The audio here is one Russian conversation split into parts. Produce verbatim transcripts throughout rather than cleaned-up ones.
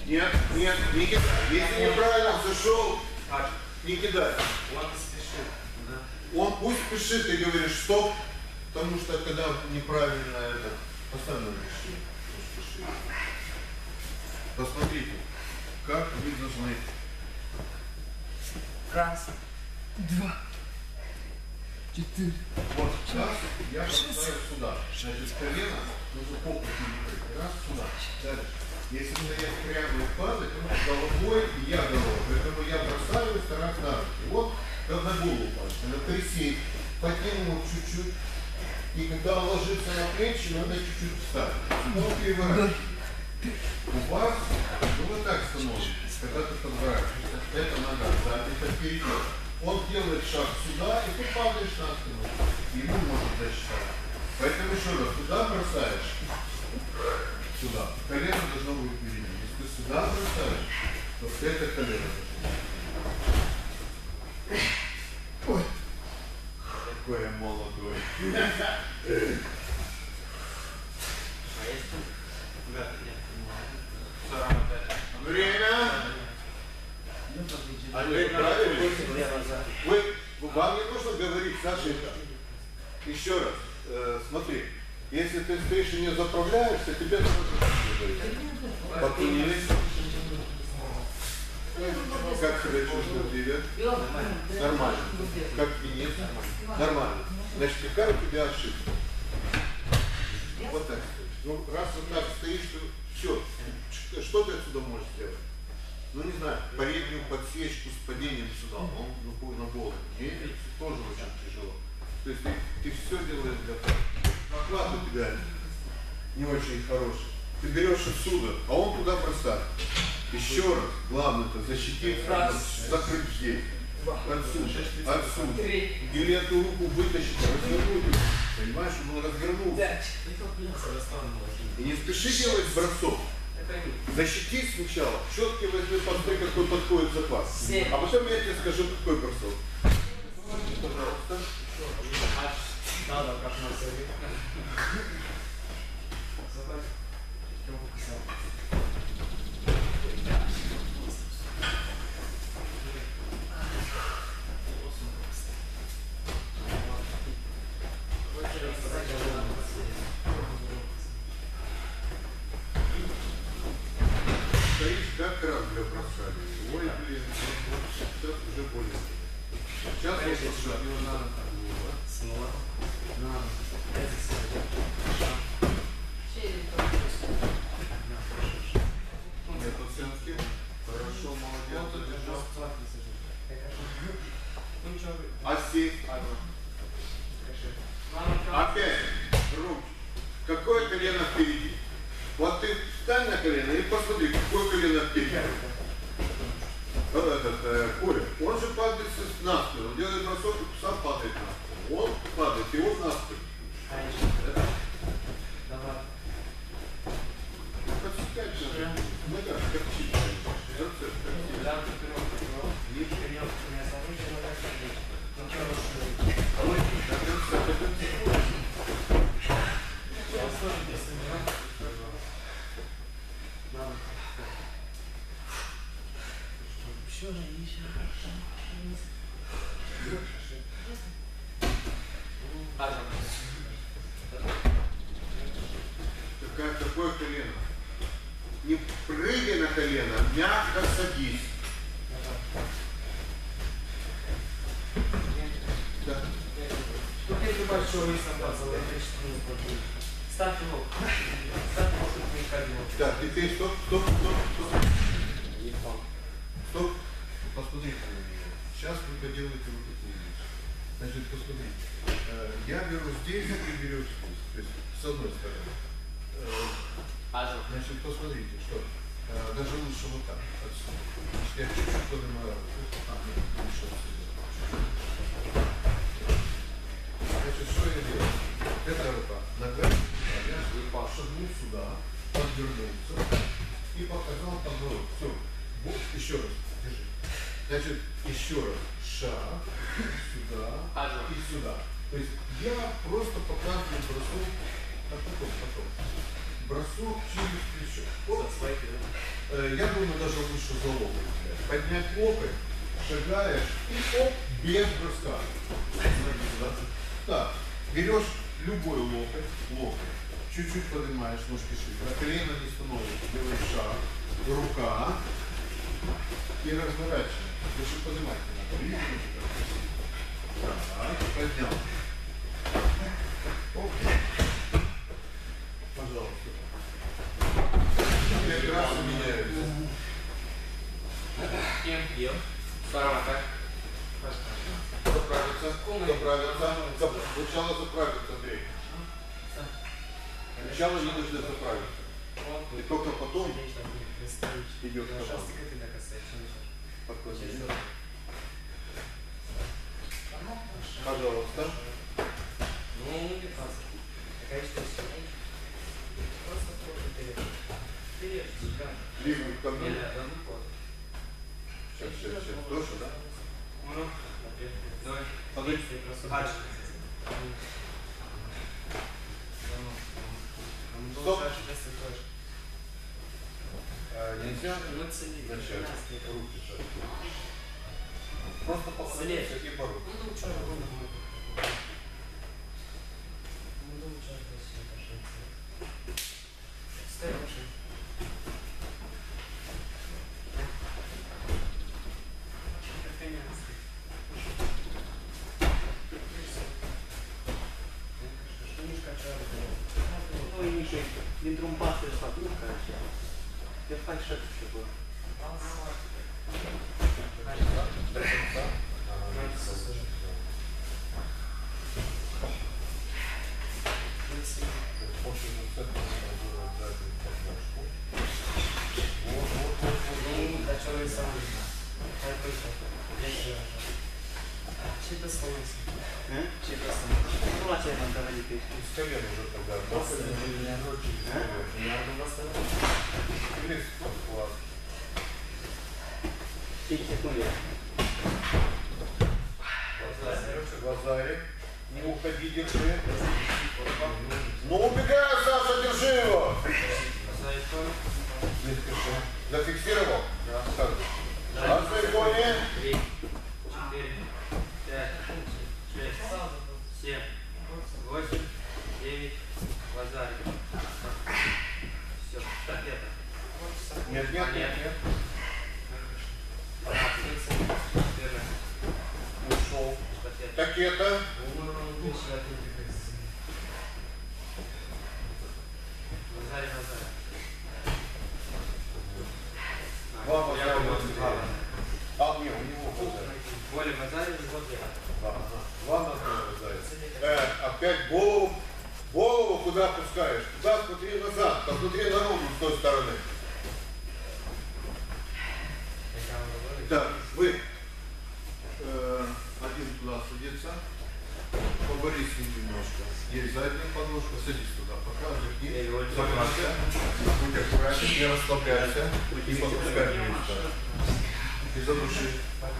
Нет, нет, не кидай. Если неправильно зашел, не кидай. Он спешит. Он пусть спешит, ты говоришь стоп, потому что когда неправильно это, постоянно спешит. Посмотрите, как вы должны. Раз, два, четыре. Вот раз я бросаю сюда. Значит, колено нужно попу перекрыть. Раз сюда. Дальше. Если стоять прямо и падать, то головой и я головой. Поэтому я бросаю и стараюсь на руки. Вот, как на голову падать. Надо присесть, потянуть чуть-чуть. И когда он ложится на плечи, надо чуть-чуть встать. Снова переворачивать. У вас, ну вот так становится, когда ты подворачиваешься. Это нога сзади, это впереди. Он делает шаг сюда, и ты падаешь на спину. Ему может засчитать. Поэтому еще раз, туда бросаешь. Сюда. Колено должно быть впереди. Если ты сюда бросаешь, то это колено должно быть. Ой, какой я молодой. Время. Андрей, вы, вам не нужно говорить, Сашенька. Еще раз, э, смотри. Если ты стоишь и не заправляешься, тебе нужно говорить. Подтянились. Как себя чувствует Лилия? Нормально. Как винит? Нормально. Значит, какая у тебя ошибка? Вот так стоишь. Ну, раз вот так стоишь, то все. Что ты отсюда можешь сделать? Ну, не знаю, переднюю подсечку с падением сюда. Он ну, на голову. И это тоже очень тяжело. То есть ты, ты все делаешь для того. Оклад у тебя не очень хороший. Ты берешь отсюда, а он туда бросает. Еще раз, главное это защитить, закрыть здесь. Отсюда, отсюда. Или эту руку вытащить, развернуть. Понимаешь, он развернулся. И не спеши делать бросок. Защити сначала. Четкий возьми, посмотри, какой подходит захват. А потом я тебе скажу, какой бросок. Пожалуйста. Надо, как на себе. Забрать. Стоишь как раз для бросания. Ой, блин, сейчас уже более. Сейчас я бросаю. Снова. Нет оценки. Хорошо, молодец. А сесть? Опять. Руки. Какое колено впереди? Вот ты встань на колено и посмотри, какое колено впереди. Вот этот э, Коля, он же падает на спину, он делает бросок и сам падает на спину. Он падает, и он на спину. Это? Давай. Подсекать же. Нога, как чип. Да, вперед. Вперед. Какое, какое колено? Не прыгай на колено, мягко садись. Да. Только большой вес на пацан, я хочу. Ставь его. Ставь его, чтобы не ходил. Так, теперь стоп, стоп, стоп, стоп. Стоп. Посмотрите на меня. Сейчас вы поделаете вот такую вещь. Значит, посмотрите. Я беру здесь, ты берешь здесь. То есть с одной стороны. Значит, посмотрите, что даже лучше вот так. Отсюда. Я чуть-чуть поднимаю руку. А, нет, лучше отсюда. Значит, что я делаю? Это рука. Нога. Я шагнул сюда, подвернулся и показал подворот. Все. Вот, еще раз. Держи. Значит, еще раз. Шаг. Сюда. И сюда. То есть я просто показываю бросок. А потом, потом. Бросок через плечо. Вот. э, я думаю, даже лучше за локоть. Поднять локоть, шагаешь и оп, без броска. Так, берешь любой локоть, локоть, чуть-чуть поднимаешь ножки шире, на колено не становится, делаешь шаг, рука и разворачиваешь. Лучше поднимать не надо. Видите, как красиво. Так, поднял. Оп. Пожалуйста. Пять раз меняется. Ем, ем. Сторона так. Заправиться, заправиться. Сначала заправиться, Андрей. Сначала не нужно заправиться. И только потом идет команда. Пожалуйста. Ну, не кажется. Такая история. Просто просто вперед. Вперед, да. Либо ко мне. Да, да, ну вот. Сейчас, сейчас, сейчас. Тоже, да? Ну, давай. Подойди. Дальше. Стоп. Нельзя. Начать. Руки шаг. Просто поклониться и бороться. Ну, лучше. Ну, лучше. Ставь лучше. Ну i nikt nie trąbaty sztabówka się. Ja fajnie szedł się było. Чей-то сломался. Чего там? Ну, а тебе там давали песню. С колен уже тогда. Пять секунд. Глазарик. Не уходи, держи. Ну убегай, Саша, держи его. Зафиксировал? Да. На своей коне. Три, четыре, пять, шесть, семь, восемь, девять, глазарик. Все, так это. Нет, нет, нет, нет. Ушел. Так это. Глазарик, глазарик. Два базаря. А, нет, у него базарь. Более базарик, вот я. Ага. Два базаря. Э, опять голову. Голову куда опускаешь? Туда смотри назад. Посмотри на руку с той стороны. Так, вы э, один туда садится, поборись с ним немножко. Есть задняя подложка, садись туда, пока вверхни, закрывайся, будь аккуратен, не расслабляйся и подпускай вместе. И задуши.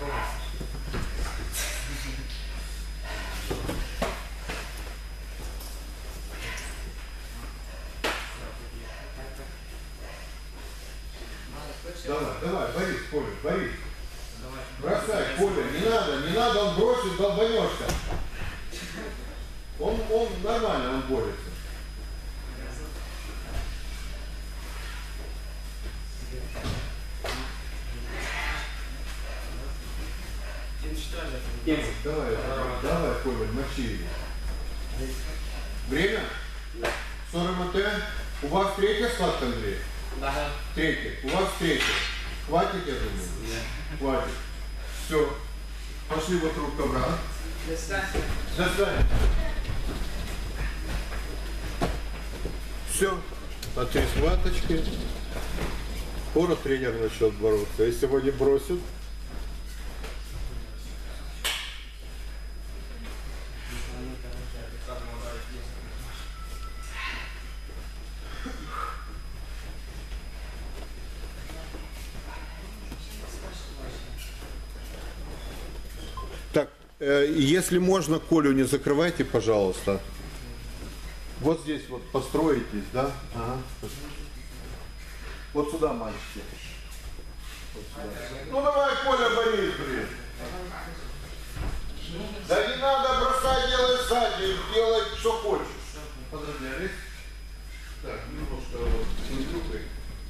Давай, давай, Борис, Коля, Борис. Бросай, Коля, не надо, не надо, он бросит, долбанешься. Он, он нормально, он борется. Давай, давай, Коля, мочи его. Время? сорок минут. У вас третья схватка, Андрей? Да. Третья. У вас третья. Хватит, я думаю? Да. Хватит. Все. Пошли вокруг ковра. Достань. Достань. Все. На три схваточки. Скоро тренер начнет бороться. Если его не бросит. Так, э, если можно, Колю не закрывайте, пожалуйста. Вот здесь вот построитесь, да? Ага. Вот сюда, мальчики. Вот сюда. Ну давай, Коля, борись, блин. Да не надо бросать, делай сзади, делай что хочешь. Поздравляю. Так, немножко вот трюкой.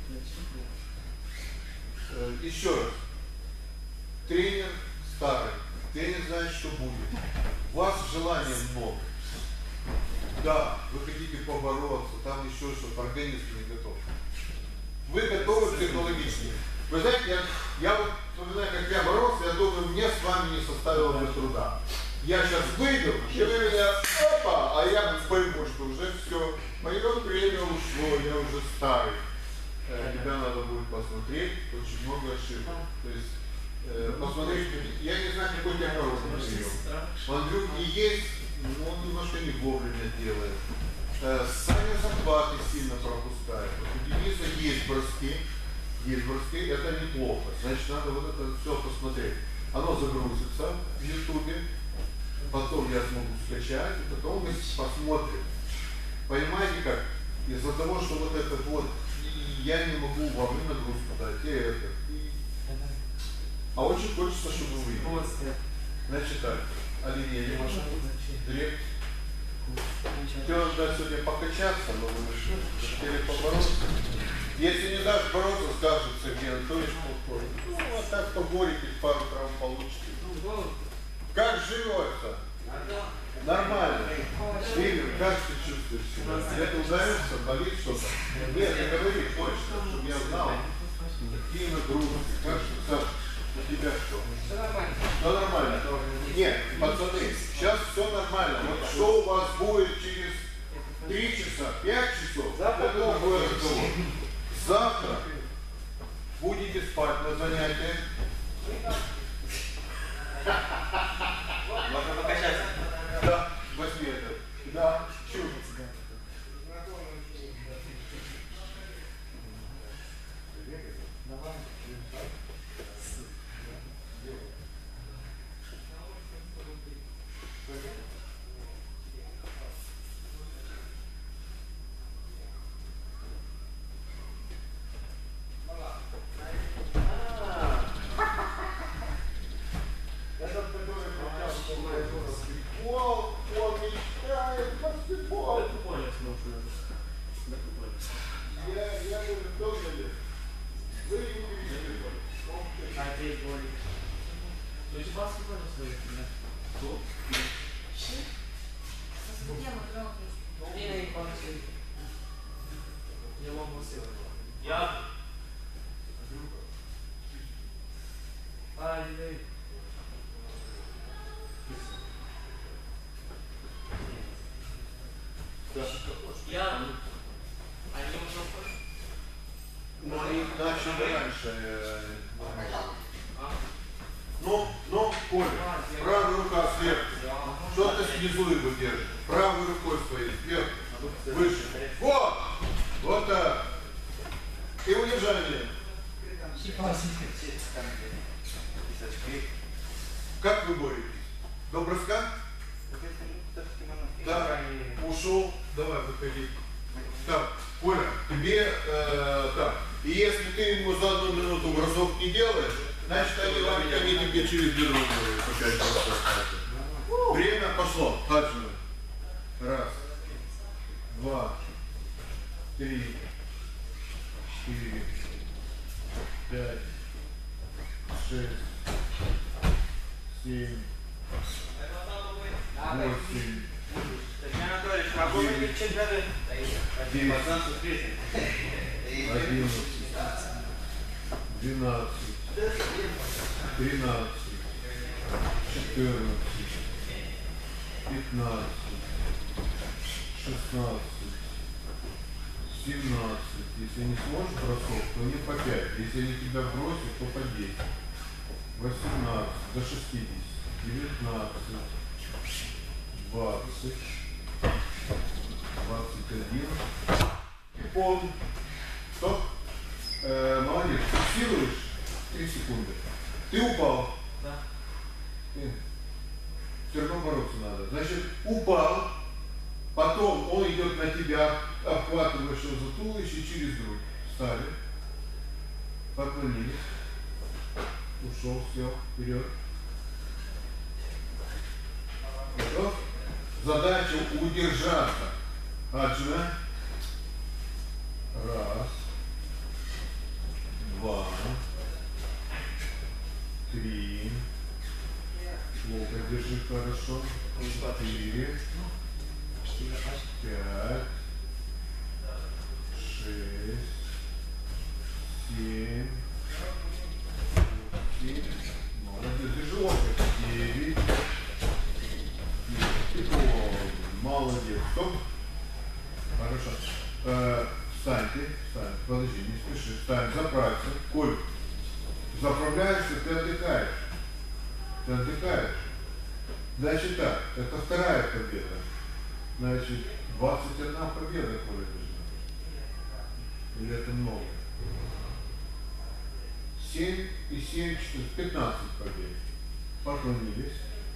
Еще раз. Тренер старый. Тренер знает, что будет. У вас желания много. Да, вы хотите побороться, там еще что-то, организм не готов. Вы готовы психологически. Вы знаете, я, я вот вспоминаю, как я боролся, я думаю, мне с вами не составило бы труда. Я сейчас выйду, и вы меня, опа, а я пойму, что уже все, мое время ушло, я уже старый. Тебя надо будет посмотреть, очень много ошибок. То есть, э, посмотреть, я не знаю, какой тебя хороший прием. У Андрюхи есть, но он немножко не вовремя делает. Э, Саня захваты сильно пропускает. Вот у Дениса есть броски, есть броски, это неплохо. Значит, надо вот это все посмотреть. Оно загрузится в ютубе, потом я смогу скачать, и потом мы посмотрим. Понимаете как? Из-за того, что вот этот вот, я не могу во время нагрузку дать, и это. И... А очень хочется, чтобы вы. Значит так, оленение, дреп. Тебе надо сегодня покачаться, но вы хотели побороться. Если не дашь бороться, скажет Сергей Анатольевич, ну вот так поборете, пару травм получите. Как живется? Нормально. Игорь, как ты чувствуешь себя? Где-то ударился, болит что-то? Нет, не говори точно, чтобы я знал. Какие нагрузки, как что, Саша, у тебя что? Все нормально. Все нормально? Нет, пацаны, сейчас все нормально. Вот что у вас будет через три часа, пять часов, это другой разговор. Завтра будете спать на занятиях. Можно покачаться. Да, возьми это. Да, чуть. Баскетбол, он мечтает баскетбол. Я, я говорю, кто говорит? Вы не увидели. То есть баскетбол не Кто? Я вам Я. Ай-яй. Я. А не можно. Мы начали раньше. Ну, ну, Коля, правая рука сверху. Что ты снизу его держишь? Правой рукой своей сверху. Выше. Вот! Вот так. И удержание. Как вы боретесь? До броска? Да. Ушел. Давай, выходи. Так, Коля, тебе э, так. И если ты ему за одну минуту бросок не делаешь, значит они вам они тебе через бедро делают. Время пошло. Хаджи. Раз. Два. Три. Четыре. Пять. Шесть. Семь. Восемь. Сергей Анатольевич, работаете в чемпионате? Одиннадцать. Двенадцать. Тринадцать. Четырнадцать. Пятнадцать. Шестнадцать. Семнадцать. Если не сможешь бросок, то не по пять. Если они тебя бросят, то по десять. Восемнадцать. До шестидесяти. Девятнадцать. Двадцать. Двадцать один. Пол. Стоп. Э, молодец. Фиксируешь. Три секунды. Ты упал. Да. Ты. Все равно бороться надо. Значит, упал. Потом он идет на тебя, обхватываешь его за туловище через грудь. Встали. Поклонились. Ушел, сел, вперед. Готов? Задача удержаться. Аджина. Раз. Два. Три. Локоть держи хорошо. Четыре. Пять. Шесть. Семь. Восемь. Молодец, держи локоть. Девять. Молодец. Стоп. Хорошо. Э, встаньте. Встань. Подожди, не спеши. Встань, заправься. Коль, заправляешься, ты отдыхаешь. Ты отдыхаешь. Значит так, это вторая победа. Значит, двадцать одна победа, Коля, должна быть. Или это много? семь и семь, четырнадцать, пятнадцать побед. Поклонились.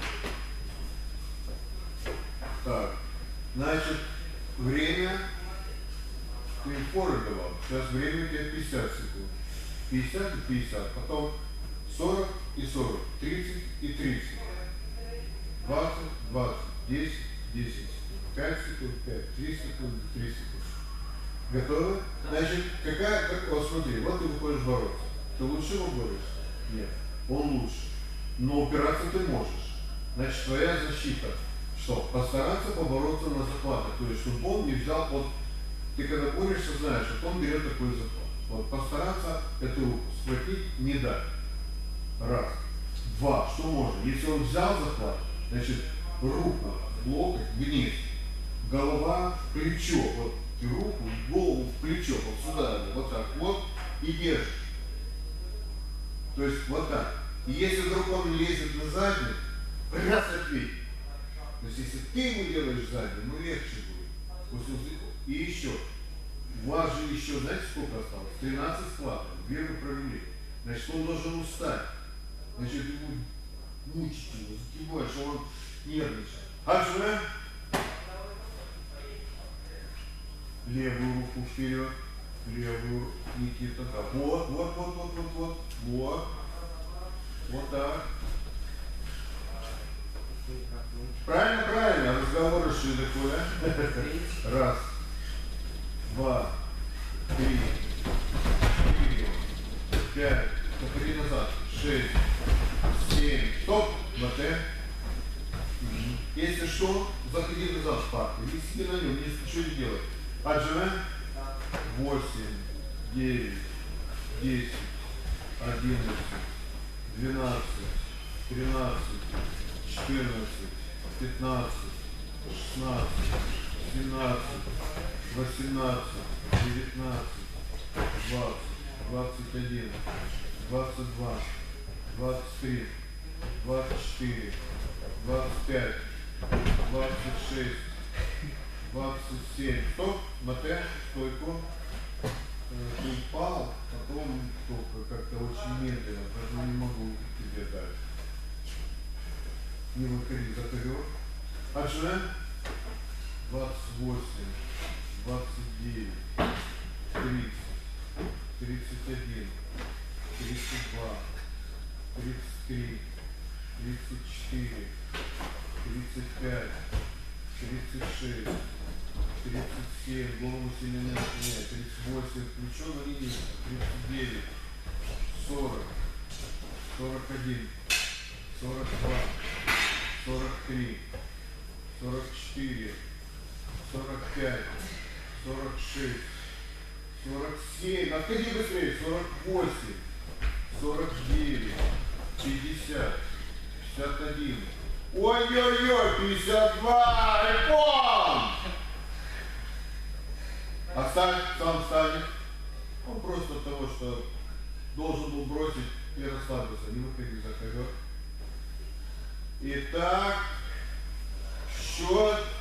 Так, значит, время, ты форы давал, сейчас время у тебя пятьдесят секунд. пятьдесят и пятьдесят, потом сорок и сорок, тридцать и тридцать. двадцать, двадцать, десять, десять, пять секунд, пять, три секунды, три секунды. Готовы? Значит, какая, как, вот смотри, вот ты выходишь бороться. Ты лучше его борешься? Нет, он лучше. Но упираться ты можешь. Значит, твоя защита. Что? Постараться побороться на захватах. То есть, чтобы он не взял, вот, ты когда борешься, знаешь, что он берет такой захват. Вот, постараться эту руку схватить, не дать. Раз. Два. Что можно? Если он взял захват, значит, руку в локоть вниз, голова в плечо. Вот, ты руку, голову в плечо, вот сюда, вот так, вот, и держишь. То есть, вот так. И если вдруг он лезет на задний, раз ответь. То есть, если ты ему делаешь задний, ну легче будет. И еще. У вас же еще, знаете, сколько осталось? тринадцать схваток. Две вы провели. Значит, он должен устать. Значит, ему мучить его, затевать, что он нервничает. Аджина. Левую руку вперед. Левую, Никита. Да. Вот, вот, вот, вот, вот, вот. Вот. Вот так. Правильно, правильно. Разговоры шли такое. Раз. Два. Три. Четыре. Пять. Повтори назад. Шесть. Семь. Стоп. Мате. Если что, заходи назад в парк. Или сиди на нем, ничего не делай. Аджина. Восемь. Девять. Десять. Одиннадцать. Двенадцать. Тринадцать. Четырнадцать. Пятнадцать. Шестнадцать. Семнадцать. Восемнадцать. Девятнадцать. Двадцать. Двадцать один. Двадцать два. Двадцать три. Двадцать четыре. Двадцать пять. Двадцать шесть. Двадцать семь. Стоп. Мате. Стойку. Ты упал, потом только как-то очень медленно, поэтому не могу тебе дать. Не выходи за вперед. Аджина. двадцать восемь, двадцать девять, тридцать, тридцать один, тридцать два, тридцать три, тридцать четыре, тридцать пять, тридцать шесть, тридцать семь, голову сильно не наклоняй, тридцать восемь, плечо на линии, тридцать девять, сорок, сорок один, сорок два, сорок три, сорок четыре, сорок пять, сорок шесть, сорок семь, отходи быстрее, сорок восемь, сорок девять, пятьдесят, пятьдесят один, ой-ой-ой, пятьдесят два, репон! Оставь, сам станет. Он просто от того, что должен был бросить и расслабиться, не выходи за ковер. Итак, счет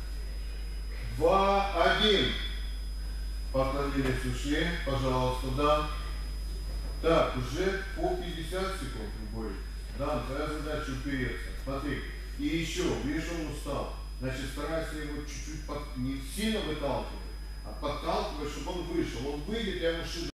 два один. Поклонились, ушли, пожалуйста, да. Так, уже по пятьдесят секунд вы боретесь. Да, твоя задача упереться. Смотри. И еще, видишь, он устал. Значит, старайся его чуть-чуть, под... не сильно выталкивать, а подталкивать, чтобы он вышел. Он выйдет, я ему шиду.